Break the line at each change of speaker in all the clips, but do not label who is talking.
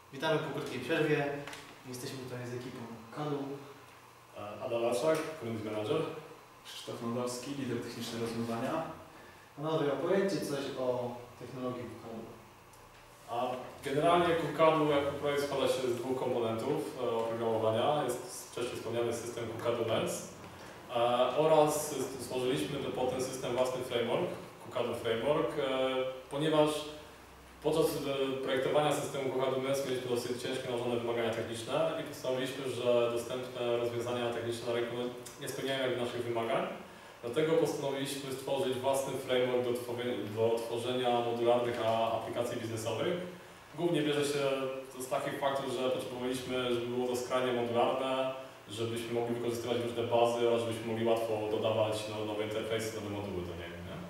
Witamy po krótkiej przerwie. Jesteśmy tutaj z ekipą KAD-u.
Adam Laczak, Community Manager. Krzysztof Nodowski, lider techniczny rozwiązania.
Panowie, opowiedzcie coś o technologii KAD-u.
A generalnie KuCAD-u jako projekt składa się z dwóch komponentów oprogramowania. Jest wcześniej wspomniany system KuCAD MES oraz stworzyliśmy pod ten system własny framework, KuCAD Framework, ponieważ podczas projektowania systemu KuCAD MES mieliśmy dosyć ciężkie nałożone wymagania techniczne i postanowiliśmy, że dostępne rozwiązania techniczne na rynku nie spełniają jakby naszych wymagań. Dlatego postanowiliśmy stworzyć własny framework do tworzenia modularnych aplikacji biznesowych. Głównie bierze się to z takich faktów, że potrzebowaliśmy, żeby było to skrajnie modularne, żebyśmy mogli wykorzystywać różne bazy oraz żebyśmy mogli łatwo dodawać nowe interfejsy, nowe moduły do niego. Nie?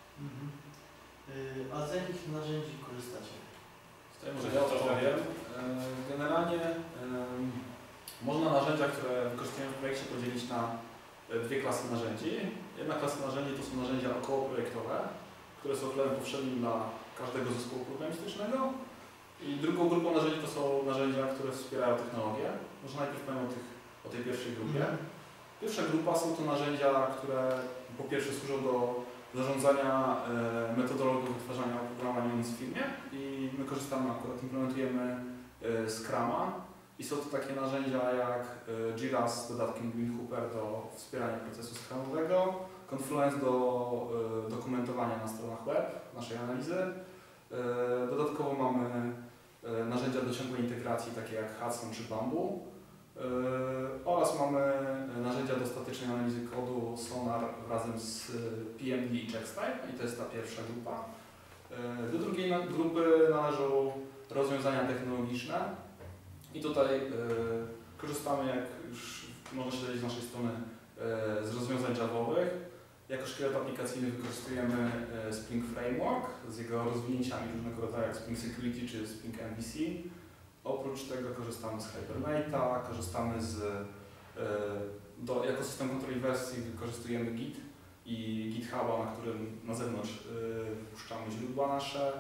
A z jakich narzędzi korzystacie?
Może ja to powiem. Generalnie można narzędzia, które wykorzystujemy w projekcie, podzielić na dwie klasy narzędzi. Jedna klasa narzędzi to są narzędzia okołoprojektowe, które są chlebem powszednim dla każdego zespołu programistycznego. I drugą grupą narzędzi to są narzędzia, które wspierają technologię. Może najpierw powiem o tej pierwszej grupie. Pierwsza grupa są to narzędzia, które po pierwsze służą do zarządzania metodologią wytwarzania oprogramowania w firmie i my korzystamy, akurat implementujemy Scruma i są to takie narzędzia jak Jira z dodatkiem Green Hopper do wspierania procesu scrumowego, Confluence do dokumentowania na stronach web naszej analizy. Dodatkowo mamy narzędzia do ciągłej integracji takie jak Hudson czy Bamboo oraz mamy narzędzia do statycznej analizy kodu Sonar razem z PMD i Checkstyle i to jest ta pierwsza grupa. Do drugiej grupy należą rozwiązania technologiczne i tutaj korzystamy, jak już można się dowiedzieć z naszej strony, z rozwiązań Javowych. Jako szkielet aplikacyjny wykorzystujemy Spring Framework z jego rozwinięciami różnego rodzaju jak Spring Security czy Spring MVC. Oprócz tego korzystamy z Hibernate'a, korzystamy jako system kontroli wersji wykorzystujemy Git i GitHuba, na którym na zewnątrz puszczamy źródła nasze.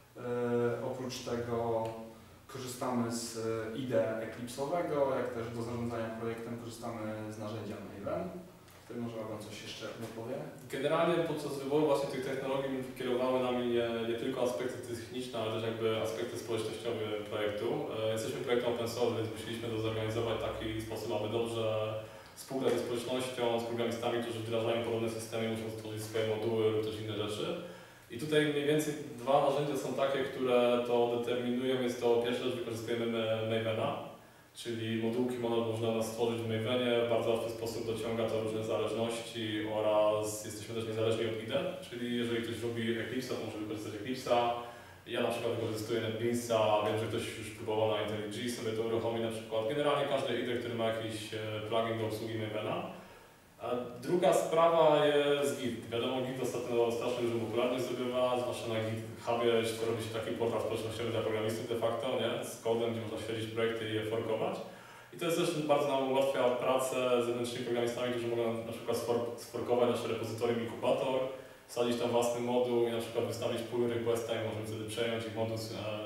Oprócz tego korzystamy z IDE Eclipse'owego, jak też do zarządzania projektem korzystamy z narzędzia Maven. Tutaj może Adam coś jeszcze powie.
Generalnie podczas wyboru właśnie tych technologii kierowały nami nie tylko aspekty techniczne, ale też jakby aspekty społecznościowe projektu. Jesteśmy projektem open source, więc musieliśmy to zorganizować w taki sposób, aby dobrze współgrać ze społecznością, z programistami, którzy wdrażają podobne systemy, muszą stworzyć swoje moduły lub też inne rzeczy. I tutaj mniej więcej dwa narzędzia są takie, które to determinują. Jest to pierwsza rzecz, wykorzystujemy Mavena, czyli modułki można stworzyć w Mavenie, w bardzo łatwy sposób dociąga to różne zależności oraz jesteśmy też niezależni od IDE, czyli jeżeli ktoś robi Eclipse'a, to może wykorzystać Eclipse'a. Ja na przykład wykorzystuję NetBeans'a, wiem, że ktoś już próbował na IntelliJ sobie to uruchomi na przykład. Generalnie każdy IDE, który ma jakiś plugin do obsługi Mavena. A druga sprawa jest Git. Wiadomo, Git ostatnio strasznie dużo popularność zdobywa, zwłaszcza na GitHubie, jeśli robi się taki portal społecznościowy dla programistów de facto, nie? Z kodem, gdzie można śledzić projekty i je forkować. I to jest też bardzo nam ułatwia pracę z zewnętrznymi programistami, którzy mogą na przykład sforkować nasze repozytorium Inkubator, wsadzić tam własny moduł i na przykład wystawić pull requesta i możemy wtedy przejąć ich moduł,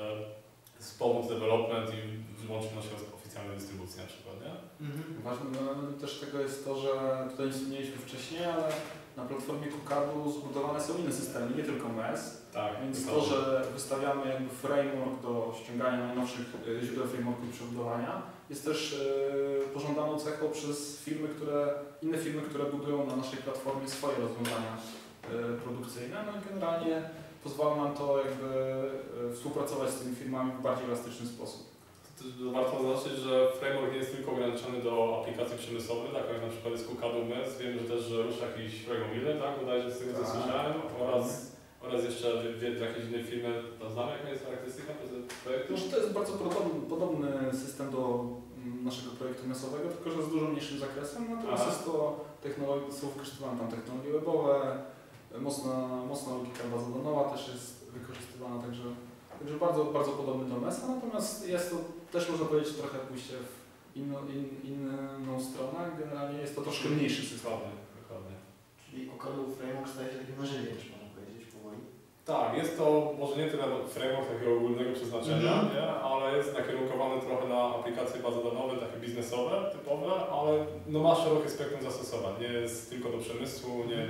wspomóc development i wyłączyć naszą oficjalną dystrybucję na przykład, nie?
Ważnym elementem też tego jest to, że tutaj nie wspomnieliśmy wcześniej, ale na platformie KuCAD-u zbudowane są inne systemy, nie tylko MES.
Tak,
więc to, że wystawiamy jakby framework do ściągania najnowszych źródeł frameworku i przebudowania, jest też pożądaną cechą przez inne firmy, które budują na naszej platformie swoje rozwiązania produkcyjne. No i generalnie pozwala nam to jakby współpracować z tymi firmami w bardziej elastyczny sposób.
Warto zaznaczyć, że framework nie jest tylko ograniczony do aplikacji przemysłowych, tak jak na przykład jest KuCAD MES. Wiem, że też że rusza jakiś projekt mobilny, tak? Bodajże z tego co słyszałem. Oraz jeszcze w jakiejś innej firmie, znamy jaka jest charakterystyka projektu?
To jest bardzo podobny system do naszego projektu MES-owego, tylko że z dużo mniejszym zakresem. Natomiast jest to technologie, są wykorzystywane tam technologie webowe, mocna logika bazowa też jest wykorzystywana, także bardzo, bardzo podobny do MES-a, natomiast jest to też można powiedzieć trochę pójście w inną stronę. Generalnie jest to troszkę mniejszy system.
Dokładnie.
Czyli KuCAD Framework staje się takim narzędziem, też można powiedzieć powoli.
Tak, jest to może nie tyle framework takiego ogólnego przeznaczenia, nie? Ale jest nakierunkowany trochę na aplikacje bazodanowe, takie biznesowe, typowe, ale no ma szerokie spektrum zastosowań. Nie jest tylko do przemysłu,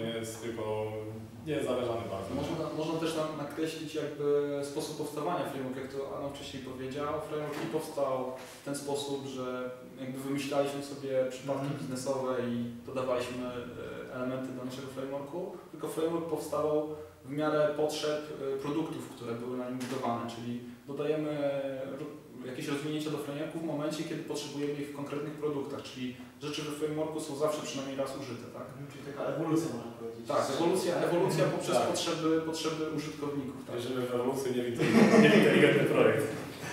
nie jest zależany bardzo.
Można też nakreślić jakby sposób powstawania frameworku, jak to Adam wcześniej powiedział. Framework nie powstał w ten sposób, że jakby wymyślaliśmy sobie przypadki biznesowe i dodawaliśmy elementy do naszego frameworku, tylko framework powstawał w miarę potrzeb produktów, które były na nim budowane, czyli dodajemy jakieś rozwinięcia do frameworku w momencie, kiedy potrzebujemy ich w konkretnych produktach, czyli rzeczy we frameworku są zawsze przynajmniej raz użyte, tak?
Czyli taka ewolucja, można powiedzieć.
Tak, ewolucja poprzez potrzeby użytkowników. Tak?
Wierzymy w ewolucję, nie w inteligentny projekt.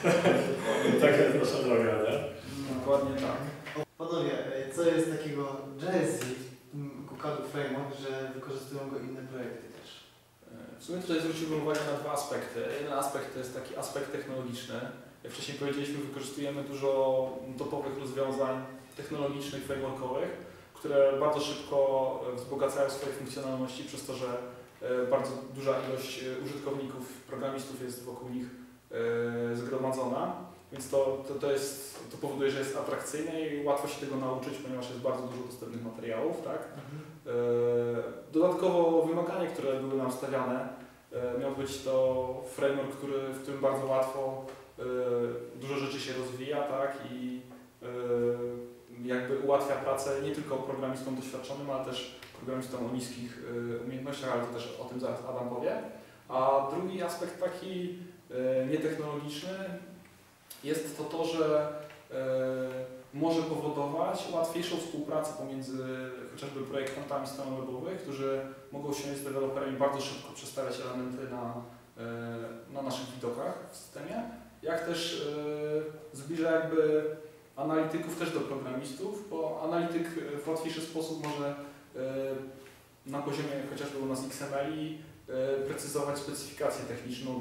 Tak jest nasza droga, nie?
Dokładnie tak.
Panowie, co jest takiego jazzy w KuCAD Framework, że wykorzystują go inne projekty też?
W sumie tutaj zwróciłbym uwagę na dwa aspekty. Jeden aspekt to jest taki aspekt technologiczny. Jak wcześniej powiedzieliśmy, wykorzystujemy dużo topowych rozwiązań technologicznych, frameworkowych, które bardzo szybko wzbogacają swoje funkcjonalności przez to, że bardzo duża ilość użytkowników, programistów jest wokół nich zgromadzona. Więc to powoduje, że jest atrakcyjne i łatwo się tego nauczyć, ponieważ jest bardzo dużo dostępnych materiałów. Tak? Dodatkowo wymagania, które były nam stawiane, miał być to framework, w którym bardzo łatwo dużo rzeczy się rozwija, tak? I jakby ułatwia pracę nie tylko programistom doświadczonym, ale też programistom o niskich umiejętnościach, ale to też o tym zaraz Adam powie. A drugi aspekt taki nietechnologiczny jest to, że może powodować łatwiejszą współpracę pomiędzy chociażby projektantami stron webowych, którzy mogą się z deweloperami bardzo szybko przestawiać elementy na naszych widokach w systemie, jak też zbliża jakby analityków też do programistów, bo analityk w łatwiejszy sposób może na poziomie chociażby u nas XML-i precyzować specyfikację techniczną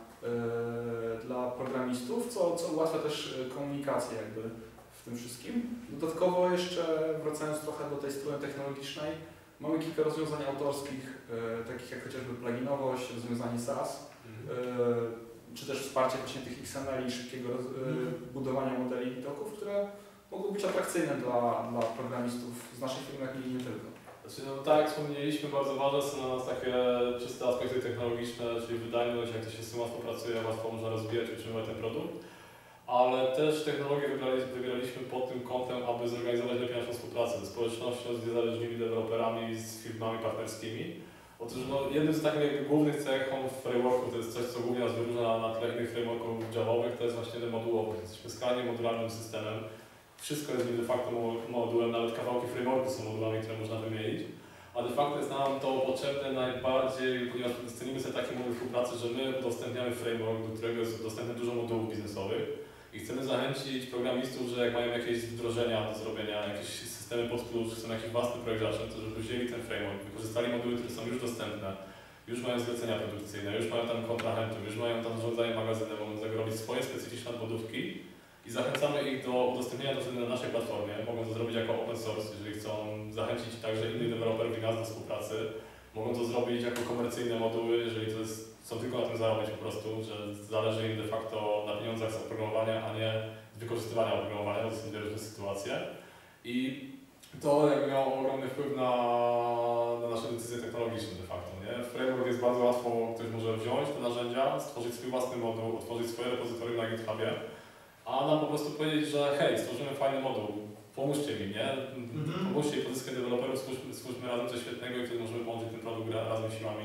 dla programistów, co ułatwia też komunikację jakby w tym wszystkim. Dodatkowo jeszcze wracając trochę do tej strony technologicznej, mamy kilka rozwiązań autorskich, takich jak chociażby pluginowość, rozwiązanie SAS, czy też wsparcie właśnie tych XML i szybkiego budowania modeli widoków, które mogą być atrakcyjne dla programistów z naszej firmy, jak i nie tylko.
Znaczy, no, tak jak wspomnieliśmy, bardzo ważne są dla nas takie czyste aspekty technologiczne, czyli wydajność, jak to się z tym łatwo pracuje, łatwo można rozwijać, utrzymywać ten produkt, ale też technologię wybieraliśmy pod tym kątem, aby zorganizować lepiej naszą współpracę ze społecznością, z niezależnymi deweloperami, z firmami partnerskimi. Otóż no, jednym z takich jakby głównych cech frameworku, to jest coś, co głównie nas wyróżnia na tle innych frameworków javowych, to jest właśnie ten modułowość. Jesteśmy skrajnie modularnym systemem. Wszystko jest de facto modułem, nawet kawałki frameworku są modulami, które można wymienić. A de facto jest nam to potrzebne najbardziej, ponieważ cenimy sobie taki model współpracy, że my udostępniamy framework, do którego jest dostępne dużo modułów biznesowych i chcemy zachęcić programistów, że jak mają jakieś wdrożenia do zrobienia, jakieś systemy pod klucz, chcą jakiś własny projekt zacząć, to żeby wzięli ten framework, wykorzystali moduły, które są już dostępne, już mają zlecenia produkcyjne, już mają tam kontrahentów, już mają tam zarządzanie magazynem, mogą robić swoje specyficzne nadbudówki i zachęcamy ich do udostępnienia to wtedy na naszej platformie. Mogą to zrobić jako open source, jeżeli chcą zachęcić także innych deweloperów i nas do współpracy. Mogą to zrobić jako komercyjne moduły, jeżeli to jest, chcą tylko na tym zarobić po prostu, że zależy im de facto na pieniądzach z oprogramowania, a nie z wykorzystywania oprogramowania, to są dwie różne sytuacje. I to jakby miało ogromny wpływ na nasze decyzje technologiczne de facto. Nie? Framework jest bardzo łatwo, ktoś może wziąć te narzędzia, stworzyć swój własny moduł, otworzyć swoje repozytorium na GitHubie, a nam po prostu powiedzieć, że hej, stworzymy fajny moduł, pomóżcie mi, nie? Pomóżcie i pozyskać deweloperów, stwórzmy razem coś świetnego i wtedy możemy połączyć ten produkt razem siłami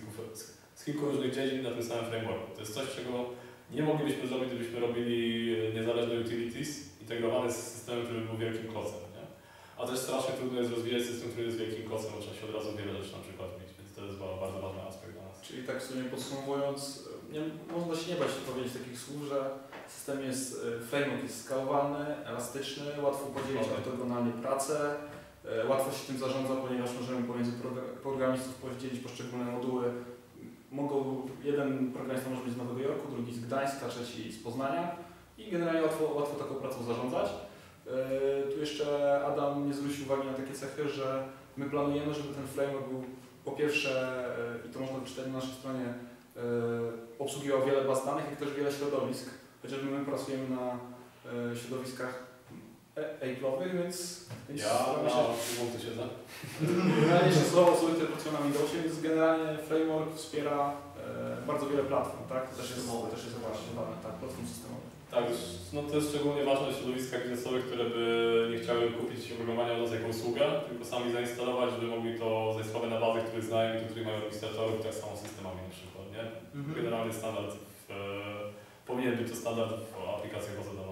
z kilku różnych dziedzin na tym samym frameworku. To jest coś, czego nie moglibyśmy zrobić, gdybyśmy robili niezależne utilities integrowane z systemem, który był wielkim klocem. Nie? A też strasznie trudno jest rozwijać system, który jest wielkim klocem, bo trzeba się od razu wiele rzeczy na przykład mieć, więc to jest bardzo ważny aspekt dla nas.
Czyli tak w sumie podsumowując, można się nie bać powiedzieć takich słów, że system jest, framework jest skalowalny, elastyczny, łatwo podzielić ortogonalnie pracę, łatwo się tym zarządza, ponieważ możemy pomiędzy programistów podzielić poszczególne moduły. Jeden programista może być z Nowego Jorku, drugi z Gdańska, trzeci z Poznania i generalnie łatwo taką pracą zarządzać. Tu jeszcze Adam nie zwrócił uwagi na takie cechy, że my planujemy, żeby ten framework był po pierwsze, i to można przeczytać na naszej stronie, obsługiwał wiele baz danych, jak też wiele środowisk. Chociażby my pracujemy na środowiskach Apple'owych, więc
Ja
staramy
na Ubuntu siedzę.
generalnie się słowo co interpretują na Windowsie, więc generalnie framework wspiera bardzo wiele platform, tak? To też jest właśnie tak, platform systemowych.
Tak, no to jest szczególnie ważne w środowiskach biznesowych, które by nie chciały kupić oprogramowania od nas jako usługę, tylko sami zainstalować, żeby mogli to zainstalować na bazie, których znają i do których mają administratorów, tak samo systemami na przykład, nie? Generalny standard powinien być to standard w aplikacjach bazowych.